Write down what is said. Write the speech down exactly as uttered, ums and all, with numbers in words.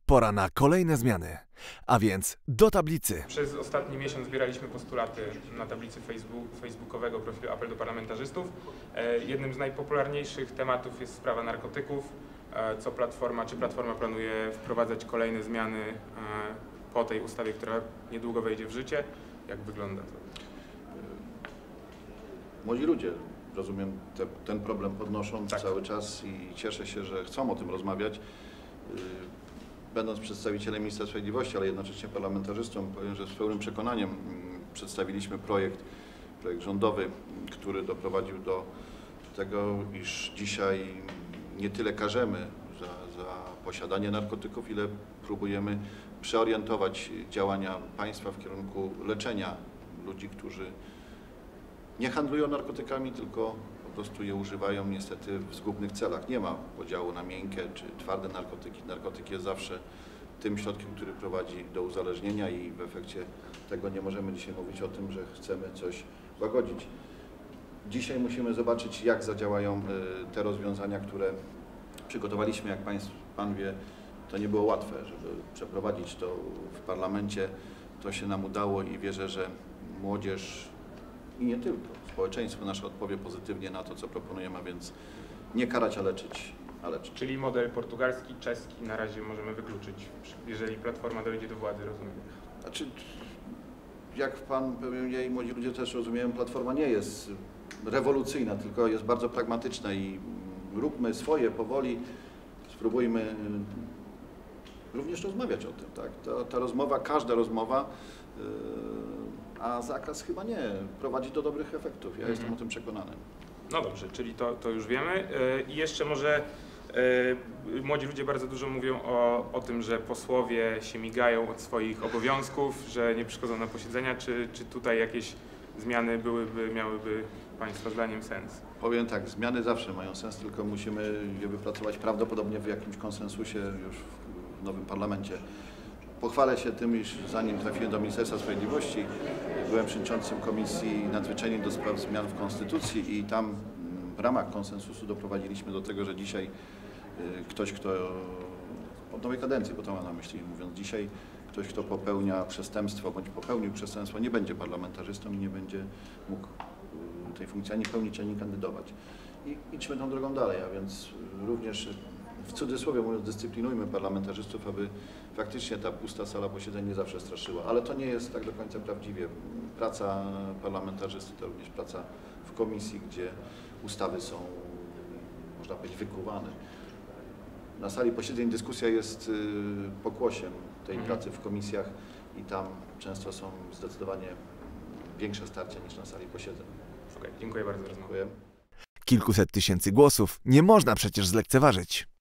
Pora na kolejne zmiany, a więc do tablicy. Przez ostatni miesiąc zbieraliśmy postulaty na tablicy Facebook, facebookowego profilu Apel do Parlamentarzystów. Jednym z najpopularniejszych tematów jest sprawa narkotyków. Co Platforma, czy Platforma planuje wprowadzać kolejne zmiany po tej ustawie, która niedługo wejdzie w życie? Jak wygląda to? Młodzi ludzie, rozumiem, te, ten problem podnoszą tak. cały czas i cieszę się, że chcą o tym rozmawiać. Będąc przedstawicielem Ministerstwa Sprawiedliwości, ale jednocześnie parlamentarzystą, powiem, że z pełnym przekonaniem przedstawiliśmy projekt, projekt rządowy, który doprowadził do tego, iż dzisiaj nie tyle karzemy za, za posiadanie narkotyków, ile próbujemy przeorientować działania państwa w kierunku leczenia ludzi, którzy nie handlują narkotykami, tylko po prostu je używają niestety w zgubnych celach. Nie ma podziału na miękkie czy twarde narkotyki. Narkotyk jest zawsze tym środkiem, który prowadzi do uzależnienia i w efekcie tego nie możemy dzisiaj mówić o tym, że chcemy coś łagodzić. Dzisiaj musimy zobaczyć, jak zadziałają te rozwiązania, które przygotowaliśmy. Jak Pan wie, to nie było łatwe, żeby przeprowadzić to w parlamencie. To się nam udało i wierzę, że młodzież i nie tylko, społeczeństwo nasze odpowie pozytywnie na to, co proponujemy, a więc nie karać, a leczyć. A leczyć. Czyli model portugalski, czeski na razie możemy wykluczyć, jeżeli Platforma dojdzie do władzy, rozumiem. Znaczy, jak Pan pewnie i młodzi ludzie też rozumieją, Platforma nie jest rewolucyjna, tylko jest bardzo pragmatyczna i róbmy swoje powoli, spróbujmy również rozmawiać o tym. Tak? Ta, ta rozmowa, każda rozmowa, yy, a zakaz chyba nie, prowadzi do dobrych efektów. Ja mhm. jestem o tym przekonany. No dobrze, czyli to, to już wiemy. I jeszcze może młodzi ludzie bardzo dużo mówią o, o tym, że posłowie się migają od swoich obowiązków, że nie przychodzą na posiedzenia. Czy, czy tutaj jakieś zmiany byłyby, miałyby Państwa zdaniem sens? Powiem tak, zmiany zawsze mają sens, tylko musimy je wypracować prawdopodobnie w jakimś konsensusie już w nowym parlamencie. Pochwalę się tym, iż zanim trafiłem do Ministerstwa Sprawiedliwości, byłem przewodniczącym Komisji Nadzwyczajnej do spraw zmian w Konstytucji i tam w ramach konsensusu doprowadziliśmy do tego, że dzisiaj ktoś, kto od nowej kadencji, bo to mam na myśli, mówiąc dzisiaj, ktoś, kto popełnia przestępstwo bądź popełnił przestępstwo, nie będzie parlamentarzystą i nie będzie mógł tej funkcji ani pełnić, ani kandydować. I idźmy tą drogą dalej, a więc również w cudzysłowie mówiąc, dyscyplinujmy parlamentarzystów, aby faktycznie ta pusta sala posiedzeń nie zawsze straszyła. Ale to nie jest tak do końca prawdziwie. Praca parlamentarzysty to również praca w komisji, gdzie ustawy są, można powiedzieć, wykuwane. Na sali posiedzeń dyskusja jest pokłosiem tej mhm. pracy w komisjach i tam często są zdecydowanie większe starcia niż na sali posiedzeń. Okay, dziękuję bardzo za rozmowę. Kilkuset tysięcy głosów nie można przecież zlekceważyć.